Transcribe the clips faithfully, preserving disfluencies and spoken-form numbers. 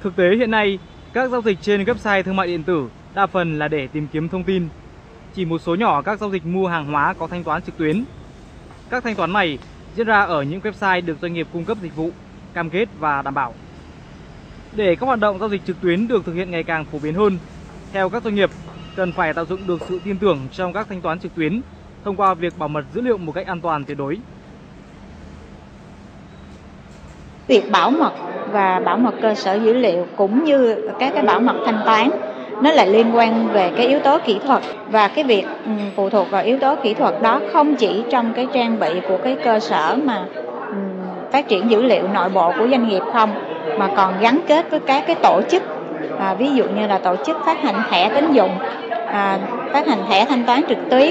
Thực tế hiện nay, các giao dịch trên website thương mại điện tử đa phần là để tìm kiếm thông tin. Chỉ một số nhỏ các giao dịch mua hàng hóa có thanh toán trực tuyến. Các thanh toán này diễn ra ở những website được doanh nghiệp cung cấp dịch vụ, cam kết và đảm bảo. Để các hoạt động giao dịch trực tuyến được thực hiện ngày càng phổ biến hơn, theo các doanh nghiệp, cần phải tạo dựng được sự tin tưởng trong các thanh toán trực tuyến thông qua việc bảo mật dữ liệu một cách an toàn tuyệt đối. Việc bảo mật và bảo mật cơ sở dữ liệu cũng như các cái bảo mật thanh toán nó lại liên quan về cái yếu tố kỹ thuật, và cái việc phụ thuộc vào yếu tố kỹ thuật đó không chỉ trong cái trang bị của cái cơ sở mà phát triển dữ liệu nội bộ của doanh nghiệp không, mà còn gắn kết với các cái tổ chức, à, ví dụ như là tổ chức phát hành thẻ tín dụng, à, phát hành thẻ thanh toán trực tuyến.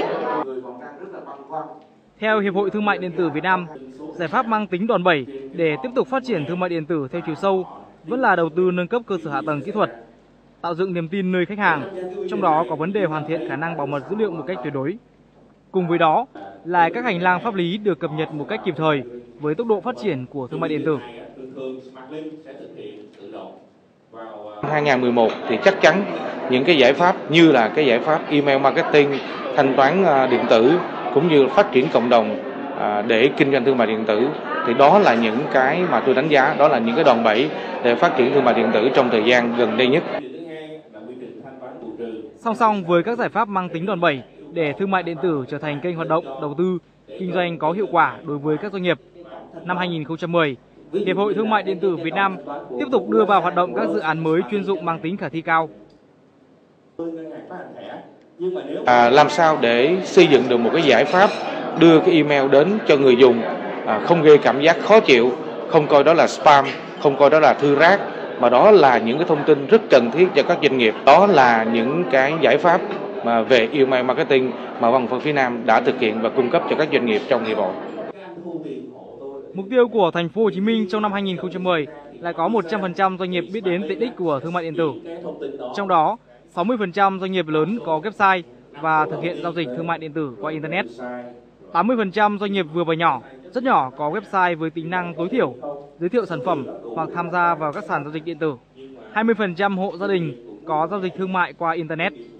Theo Hiệp hội Thương mại Điện tử Việt Nam, giải pháp mang tính đòn bẩy để tiếp tục phát triển thương mại điện tử theo chiều sâu vẫn là đầu tư nâng cấp cơ sở hạ tầng kỹ thuật, tạo dựng niềm tin nơi khách hàng, trong đó có vấn đề hoàn thiện khả năng bảo mật dữ liệu một cách tuyệt đối. Cùng với đó là các hành lang pháp lý được cập nhật một cách kịp thời với tốc độ phát triển của thương mại điện tử. hai không một một thì chắc chắn những cái giải pháp như là cái giải pháp email marketing, thanh toán điện tử cũng như phát triển cộng đồng để kinh doanh thương mại điện tử, thì đó là những cái mà tôi đánh giá, đó là những cái đòn bẩy để phát triển thương mại điện tử trong thời gian gần đây nhất. Song song với các giải pháp mang tính đòn bẩy để thương mại điện tử trở thành kênh hoạt động, đầu tư, kinh doanh có hiệu quả đối với các doanh nghiệp, năm hai nghìn không trăm mười, Hiệp hội Thương mại Điện tử Việt Nam tiếp tục đưa vào hoạt động các dự án mới chuyên dụng mang tính khả thi cao. À, làm sao để xây dựng được một cái giải pháp đưa cái email đến cho người dùng à, không gây cảm giác khó chịu, không coi đó là spam, không coi đó là thư rác, mà đó là những cái thông tin rất cần thiết cho các doanh nghiệp. Đó là những cái giải pháp mà về email marketing mà Văn phòng phía Nam đã thực hiện và cung cấp cho các doanh nghiệp trong hiệp hội. Mục tiêu của thành phố Hồ Chí Minh trong năm hai nghìn không trăm mười là có một trăm phần trăm doanh nghiệp biết đến tiện ích của thương mại điện tử. Trong đó, sáu mươi phần trăm doanh nghiệp lớn có website và thực hiện giao dịch thương mại điện tử qua internet. tám mươi phần trăm doanh nghiệp vừa và nhỏ, rất nhỏ có website với tính năng tối thiểu, giới thiệu sản phẩm hoặc tham gia vào các sàn giao dịch điện tử. hai mươi phần trăm hộ gia đình có giao dịch thương mại qua internet.